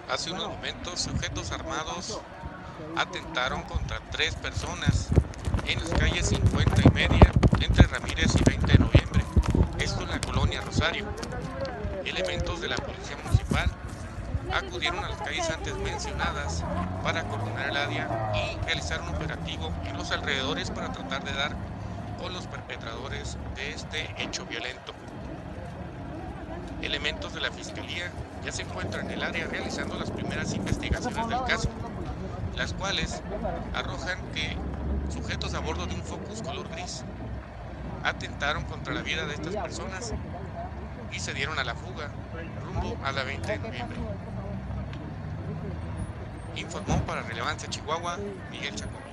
Hace unos momentos, sujetos armados atentaron contra 3 personas en las calles 50 y media, entre Ramírez y 20 de noviembre. Esto en la colonia Rosario. Elementos de la policía municipal acudieron a las calles antes mencionadas para coordinar el área y realizar un operativo en los alrededores para tratar de dar con los perpetradores de este hecho violento. Elementos de la fiscalía ya se encuentran en el área realizando las primeras investigaciones del caso, las cuales arrojan que sujetos a bordo de un Focus color gris atentaron contra la vida de estas personas y se dieron a la fuga rumbo a la 20 de noviembre. Informó para Relevancia Chihuahua, Miguel Chacón.